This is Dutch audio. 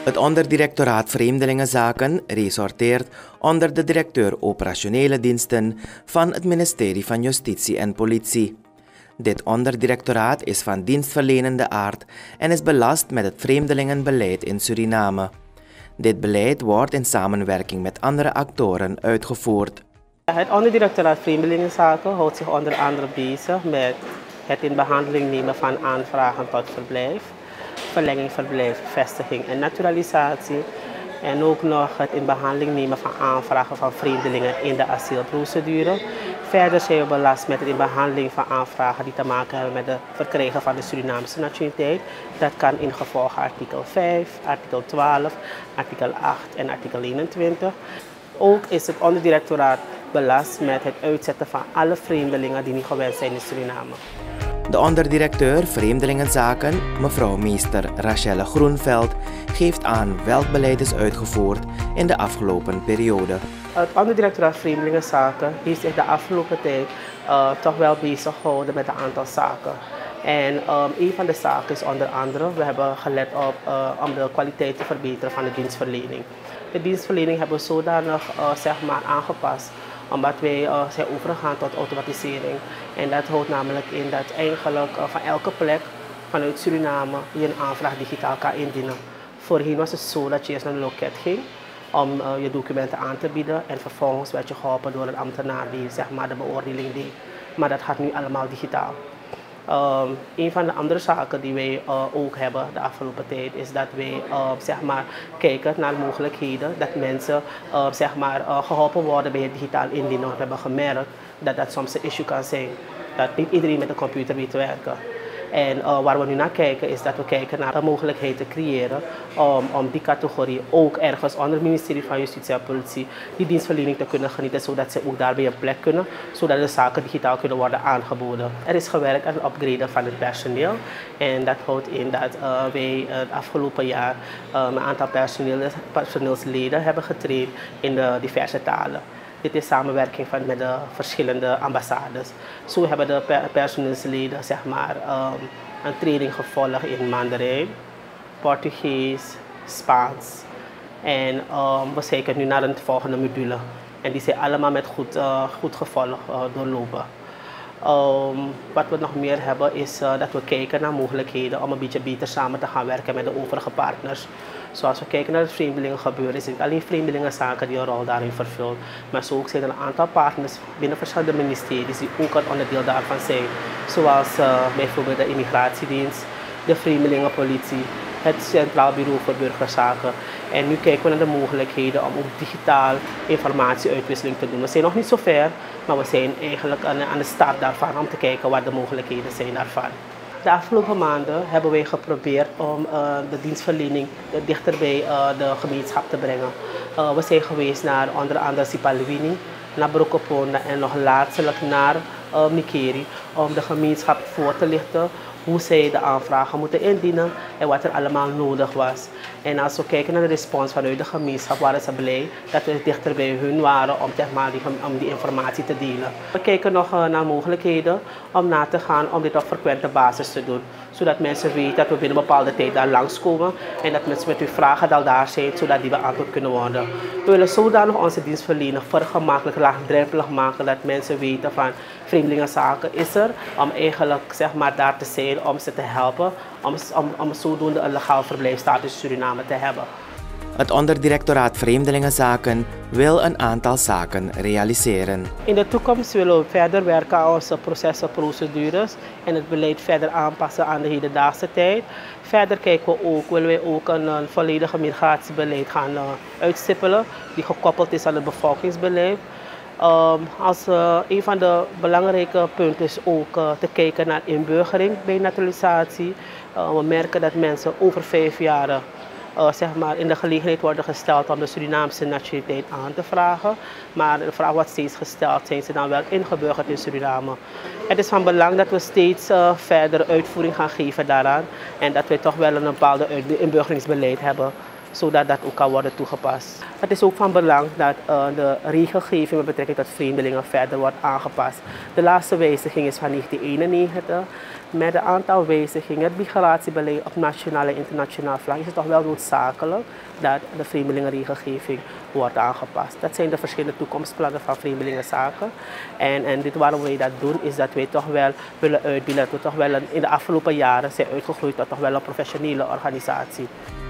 Het onderdirectoraat Vreemdelingenzaken resorteert onder de directeur operationele diensten van het ministerie van Justitie en Politie. Dit onderdirectoraat is van dienstverlenende aard en is belast met het vreemdelingenbeleid in Suriname. Dit beleid wordt in samenwerking met andere actoren uitgevoerd. Het onderdirectoraat Vreemdelingenzaken houdt zich onder andere bezig met het in behandeling nemen van aanvragen tot verblijf, verlenging, verblijf, vestiging en naturalisatie. En ook nog het in behandeling nemen van aanvragen van vreemdelingen in de asielprocedure. Verder zijn we belast met het in behandeling van aanvragen die te maken hebben met het verkrijgen van de Surinaamse nationaliteit. Dat kan ingevolge artikel 5, artikel 12, artikel 8 en artikel 21. Ook is het onderdirectoraat belast met het uitzetten van alle vreemdelingen die niet gewend zijn in Suriname. De onderdirecteur Vreemdelingenzaken, mevrouw meester Rachelle Groenveld, geeft aan welk beleid is uitgevoerd in de afgelopen periode. Het onderdirectoraat Vreemdelingenzaken heeft zich de afgelopen tijd toch wel bezig gehouden met een aantal zaken. En een van de zaken is onder andere, we hebben gelet op om de kwaliteit te verbeteren van de dienstverlening. De dienstverlening hebben we zodanig aangepast, omdat wij zijn overgegaan tot automatisering. En dat houdt namelijk in dat eigenlijk van elke plek vanuit Suriname je een aanvraag digitaal kan indienen. Voorheen was het zo dat je eerst naar een loket ging om je documenten aan te bieden en vervolgens werd je geholpen door een ambtenaar die de beoordeling deed. Maar dat gaat nu allemaal digitaal. Een van de andere zaken die wij ook hebben de afgelopen tijd is dat wij kijken naar mogelijkheden dat mensen geholpen worden bij het digitaal indienen. We hebben gemerkt dat dat soms een issue kan zijn, dat niet iedereen met een computer weet te werken. En waar we nu naar kijken is dat we kijken naar de mogelijkheid te creëren om die categorie ook ergens onder het ministerie van Justitie en Politie die dienstverlening te kunnen genieten, zodat ze ook daarbij een plek kunnen, zodat de zaken digitaal kunnen worden aangeboden. Er is gewerkt aan het upgraden van het personeel en dat houdt in dat wij het afgelopen jaar een aantal personeelsleden hebben getraind in de diverse talen. Dit is samenwerking met de verschillende ambassades. Zo hebben de personeelsleden een training gevolgd in Mandarijn, Portugees, Spaans. En we kijken nu naar een volgende module. En die zijn allemaal met goed gevolg doorlopen. Wat we nog meer hebben is dat we kijken naar mogelijkheden om een beetje beter samen te gaan werken met de overige partners. Zoals we kijken naar het vreemdelingengebeuren, is het niet alleen vreemdelingenzaken die een rol daarin vervult, maar zo ook zijn er een aantal partners binnen verschillende ministeries die ook een onderdeel daarvan zijn. Zoals bijvoorbeeld de immigratiedienst, de vreemdelingenpolitie, het Centraal Bureau voor Burgerzaken. En nu kijken we naar de mogelijkheden om ook digitaal informatieuitwisseling te doen. We zijn nog niet zo ver, maar we zijn eigenlijk aan de start daarvan om te kijken wat de mogelijkheden zijn daarvan. De afgelopen maanden hebben wij geprobeerd om de dienstverlening dichter bij de gemeenschap te brengen. We zijn geweest naar onder andere Sipaliwini, naar Brokoponda en nog laatstelijk naar Mikeri om de gemeenschap voor te lichten hoe zij de aanvragen moeten indienen en wat er allemaal nodig was. En als we kijken naar de respons vanuit de gemeenschap, waren ze blij dat we dichter bij hun waren om die informatie te delen. We kijken nog naar mogelijkheden om na te gaan om dit op frequente basis te doen. Zodat mensen weten dat we binnen een bepaalde tijd daar langskomen en dat mensen met hun vragen al daar zijn, zodat die beantwoord kunnen worden. We willen zodanig onze dienstverlening vergemakkelijk, laagdrempelig maken, dat mensen weten van vreemdelingenzaken is er, om eigenlijk daar te zijn, om ze te helpen, om zodoende een legaal verblijfstatus in Suriname te hebben. Het onderdirectoraat Vreemdelingenzaken wil een aantal zaken realiseren. In de toekomst willen we verder werken aan onze processen, procedures en het beleid verder aanpassen aan de hedendaagse tijd. Verder willen wij ook een volledige migratiebeleid gaan uitstippelen die gekoppeld is aan het bevolkingsbeleid. Als een van de belangrijke punten is ook te kijken naar inburgering bij naturalisatie. We merken dat mensen over 5 jaar in de gelegenheid worden gesteld om de Surinaamse nationaliteit aan te vragen. Maar de vraag wordt steeds gesteld, zijn ze dan wel ingeburgerd in Suriname? Het is van belang dat we steeds verder uitvoering gaan geven daaraan. En dat we toch wel een bepaalde inburgeringsbeleid hebben. zodat dat ook kan worden toegepast. Het is ook van belang dat de regelgeving met betrekking tot vreemdelingen verder wordt aangepast. De laatste wijziging is van 1991. Met een aantal wijzigingen, het migratiebeleid op nationaal en internationaal vlak, is het toch wel noodzakelijk dat de vreemdelingenregelgeving wordt aangepast. Dat zijn de verschillende toekomstplannen van vreemdelingenzaken. En dit waarom wij dat doen, is dat wij toch wel willen uitbeelden. Dat we toch wel in de afgelopen jaren zijn uitgegroeid tot toch wel een professionele organisatie.